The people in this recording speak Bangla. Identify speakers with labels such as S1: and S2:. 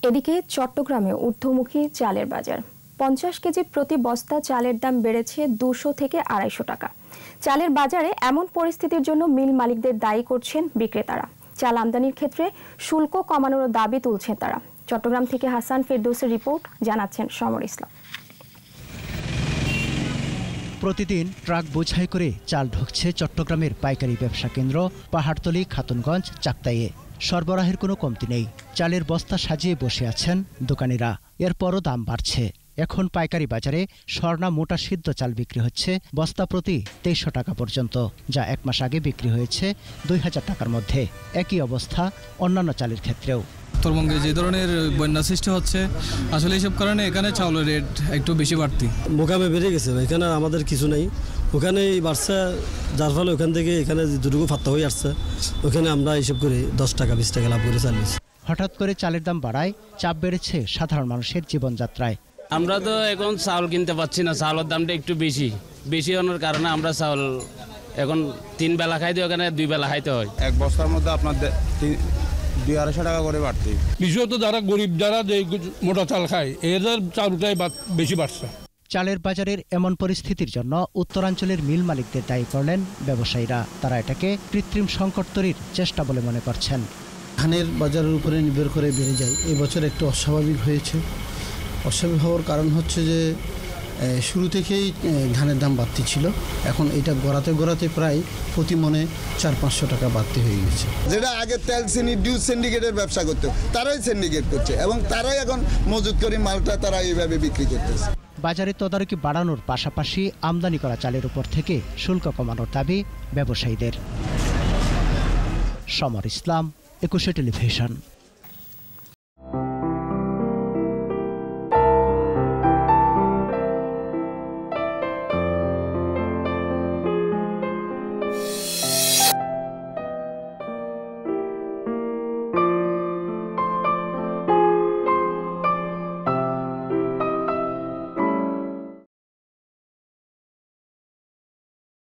S1: এদিকে চট্টগ্রামে ঊর্ধ্বমুখী চালের বাজার। 50 কেজি প্রতি বস্তা চালের দাম বেড়েছে 200 থেকে 250 টাকা। চালের বাজারে এমন পরিস্থিতির জন্য মিল মালিকদের দায়ী করছেন বিক্রেতারা। চাল আমদানির ক্ষেত্রে শুল্ক কমানোর দাবি তুলছেন তারা। চট্টগ্রাম থেকে হাসান ফেরদৌসের রিপোর্ট, জানাচ্ছেন সমর ইসলাম।
S2: প্রতিদিন ট্রাক বোঝাই করে চাল ঢুকছে চট্টগ্রামের পাইকারি ব্যবসা কেন্দ্র পাহাড়তলী, খাতুনগঞ্জ, চাকতাইয়ে। সরবরাহের কোনো কমতি নেই। চালের বস্তা সাজিয়ে বসে আছেন দোকানিরা। এরপরও দাম বাড়ছে। এখন পাইকারি বাজারে স্বর্ণা মোটা সিদ্ধ চাল বিক্রি হচ্ছে বস্তা প্রতি 2300 টাকা পর্যন্ত, যা 1 মাস আগে বিক্রি হয়েছে 2000 টাকার মধ্যে। একই অবস্থা অন্যান্য চালের ক্ষেত্রেও।
S3: উত্তরবঙ্গে যে ধরনের বন্যা সৃষ্টি হচ্ছে, আসলে এইসব কারণে এখানে চাউলের রেট একটু বেশি বাড়তি। মোকামে বেড়ে গেছে, এখানে আমাদের কিছু নেই, ওখানেই বাড়ছে, যার ফলে ওখান থেকে এখানে যেটুকু ফাত্তা হয়ে আসছে ওখানে আমরা এইসব করে 10 টাকা 20 টাকা লাভ করে চালিয়েছি।
S2: হঠাৎ করে চালের দাম বাড়ায় চাপ বেড়েছে সাধারণ মানুষের জীবনযাত্রায়।
S4: আমরা তো এখন চাউল কিনতে পাচ্ছি না, চাউলের দামটা একটু বেশি হওয়ার কারণে আমরা চাউল এখন 3 বেলা খাইতে, ওখানে 2 বেলা খাইতে হয়।
S5: এক বস্তার মধ্যে আপনার 200-250 টাকা করে বাড়তি।
S6: বিশেষত যারা গরিব, যারা যে মোটা চাল খায়, এদের চাউলটাই বেশি বাড়ছে।
S2: চালের বাজারের এমন পরিস্থিতির জন্য উত্তরাঞ্চলের মিল মালিকদের দায়ী করলেন ব্যবসায়ীরা। তারা এটাকে কৃত্রিম সংকট তৈরির চেষ্টা বলে মনে করছেন।
S7: ধানের বাজারের উপরে নির্ভর করে বেড়ে যায়, এবছর একটু অস্বাভাবিক হয়েছে। অস্বাভাবিক হওয়ার কারণ হচ্ছে যে শুরু থেকেই ধানের দাম বাড়তি ছিল, এখন এটা গড়াতে প্রায় প্রতি মনে 400-500 টাকা বাড়তি হয়ে গেছে।
S8: যেটা আগে তেল চিনি ডিউ সিন্ডিকেটের ব্যবসা করতো, তারাই সিন্ডিকেট করছে এবং তারাই এখন মজুত করে মালটা তারা এইভাবে বিক্রি করতেছে।
S2: বাজারে তদারকি বাড়ানোর পাশাপাশি আমদানি করা চালের উপর থেকে শুল্ক কমানোর দাবি ব্যবসায়ীদের। সমর ইসলাম, একুশে টেলিভিশন।